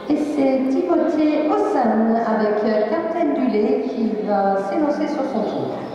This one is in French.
Et c'est Timothée Ossan avec Captain du lait qui va s'élancer sur son tour.